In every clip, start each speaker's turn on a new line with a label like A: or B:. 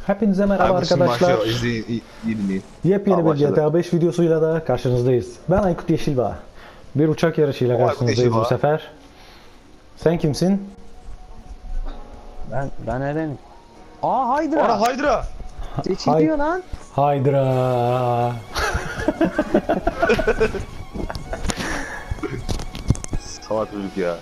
A: Hepinize merhaba
B: Kardeşim
A: arkadaşlar.
B: başlıyor. İzleyin. İyi.
A: Yepyeni bir
B: Başladı.
A: GTA 5 videosuyla da karşınızdayız. Ben Aykut Yeşilbağ. Bir uçak yarışıyla
B: Aykut
A: karşınızdayız
B: Yeşilbağ.
A: bu sefer. Sen kimsin?
C: Ben Eren'im. Aa Hydra.
B: Ana Hydra.
C: Seçiliyor lan.
A: Hydra.
B: Salak çocuk ya.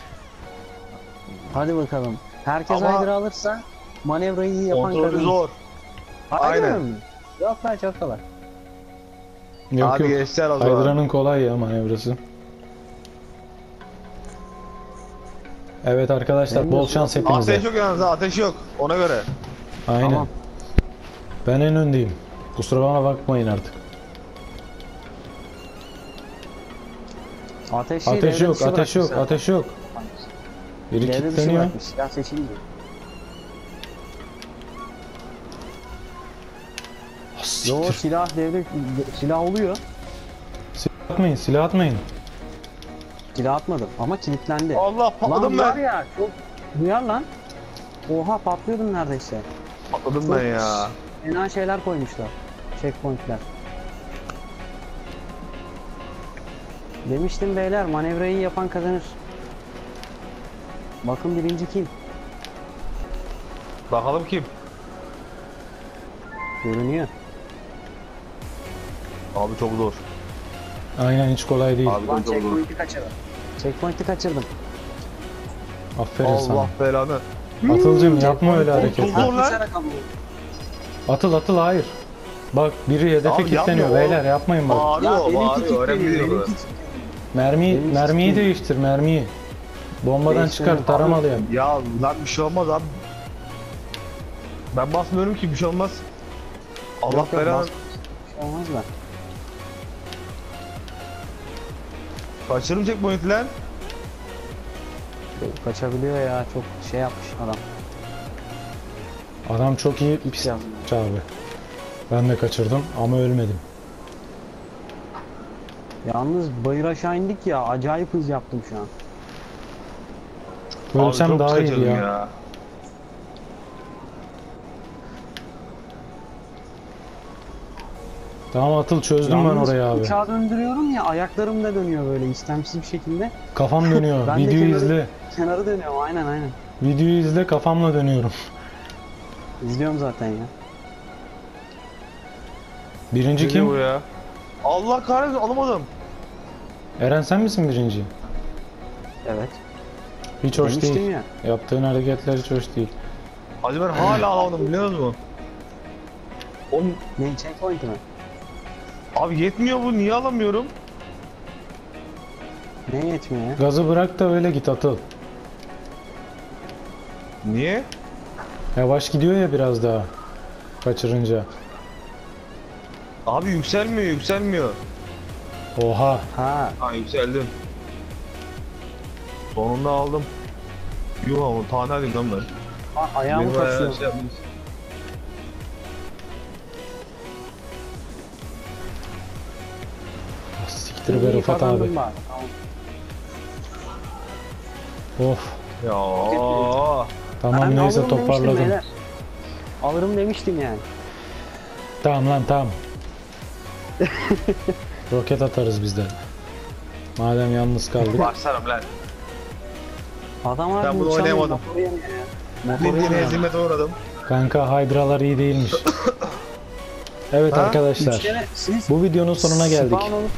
C: Hadi bakalım. Herkes
B: Ama-
C: Hydra alırsa manevrayı iyi yapan
B: Kontrolü
C: kadın.
B: zor.
C: Hydra
B: Aynen.
C: mı? Yok lan çok kolay.
A: Yok
B: Abi
A: yok.
B: geçler o zaman.
A: Hydra'nın kolay ya manevrası. Evet arkadaşlar
C: Benim
A: bol
C: yok.
A: şans hepinize.
B: Ateş yok yalnız ha, ateş yok. Ona göre.
A: Aynen.
C: Tamam.
A: Ben en öndeyim. Kusura bakmayın artık.
C: Ateş,
A: Ateş yok, ateş yok, ateş yok. Biri
C: Devre dışı
A: kilitleniyor.
C: bırakmış. Silah seçildi. Yo
A: Siktir.
C: silah oluyor.
A: Silah atmayın, silah atmayın.
C: Silah atmadım ama kilitlendi.
B: Allah
C: Lan
B: patladım
C: var
B: ben.
C: ya çok duyar lan. Oha patlıyordum neredeyse.
B: Patladım
C: Çok
B: ben ya.
C: fena şeyler koymuşlar. Checkpointler. Demiştim beyler manevrayı yapan kazanır. Bakın birinci kim?
B: Bakalım kim?
C: Görünüyor.
B: Abi çok zor.
A: Aynen hiç kolay değil.
B: Abi
C: Lan
B: çok zor.
C: checkpoint'i kaçırdım. Checkpoint'i kaçırdım.
A: Aferin sana.
B: Allah belanı.
A: Atılcım yapma öyle
B: Çok
A: hareketler.
B: zor lan.
C: Koşarak alıyor.
A: Atıl hayır. Bak biri hedefe
B: Abi
A: kilitleniyor
B: yapma
A: beyler yapmayın bak.
B: Bağırıyor,
C: benimki
B: bağırıyor. Önemli değil
C: kilitleniyor,
B: o.
C: benimki
A: Mermiyi
C: Benim
A: değiştir mermiyi. Bombadan
C: Değiştirelim.
A: çıkar taramalı yap.
B: Ya lan bir şey olmaz abi. Ben basmıyorum ki bir şey olmaz. Allah
C: Yok, yok,
B: belanı.
C: bas- bir şey olmaz da.
B: Kaçırım checkpoint lan.
C: Kaçabiliyor ya çok şey yapmış adam.
A: Adam çok iyi pis
C: Yapmış.
A: abi. Ben de kaçırdım ama ölmedim.
C: Yalnız bayır aşağı indik ya acayip hız yaptım şu an.
B: Abi
A: Ölsem
B: çok
A: daha iyiydi
B: kaçırdım
A: ya. Tamam Atıl çözdüm ben
C: Yalnız
A: orayı abi.
C: uçağı döndürüyorum ya ayaklarım da dönüyor böyle istemsiz bir şekilde.
A: Kafam dönüyor.
C: Ben de
A: Videoyu
C: kenarı-
A: izle.
C: Kenarı dönüyorum aynen.
A: Videoyu izle kafamla dönüyorum.
C: İzliyorum zaten ya.
A: Birinci
B: Kim? Bu
A: kim?
B: ya? Allah kahretsin alamadım.
A: Eren sen misin birinci?
C: Evet.
A: Hiç hoş
C: Demiştim
A: değil.
C: ya.
A: Yaptığın hareketler hiç hoş değil.
B: Hacı ben hala alamadım biliyor musun? Oğlum,
C: Ne checkpoint mi?
B: abi yetmiyor bu niye alamıyorum?
C: Ne yetmiyor ya?
A: Gazı bırak da öyle git Atıl.
B: Niye?
A: Yavaş gidiyor ya biraz daha. Kaçırınca.
B: Abi yükselmiyor.
A: Oha.
C: Ha
B: Ha yükseldim. Sonunda aldım. Yuh ama tane alayım lan ben.
C: ayağımı
B: Benim bayağı
C: kaçıyor.
B: şey yapmış.
A: Siktir be
C: İyi,
A: Rıfat
C: kazandım
A: abi.
C: bari. Tamam.
A: Of.
B: Ya.
A: Tamam
C: Ben
A: neyse
C: alırım demiştim
A: toparladım.
C: beyler. Alırım demiştim yani.
A: Tamam lan tamam. Roket atarız biz de. Madem yalnız kaldık.
B: Baksana lan.
C: Adam abi
B: Ben bunu
C: uçağın
B: oynayamadım.
C: motoru yanıyor ya. Motoru
B: Bildiğin
C: yanıyor.
B: hezimete uğradım.
A: Kanka Hydra'lar iyi değilmiş. Evet
B: Ha?
A: arkadaşlar.
C: Üç kere siz
A: Bu videonun sonuna geldik.
C: spawn olup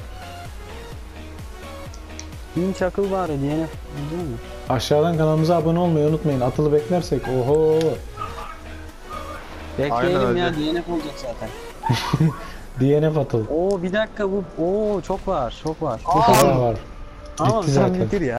C: Bin çakıl bari DNF değil mi?
A: Aşağıdan kanalımıza abone olmayı unutmayın. Atılı beklersek oho.
C: Bekleyelim
B: Aynen
C: ya
B: öyle.
C: DNF olacak zaten.
A: DNF atıl.
C: Oo bir dakika bu. Oo çok var.
A: Bayağı var.
C: Tamam
A: Bitti
C: sen
A: zaten.
C: bitir ya.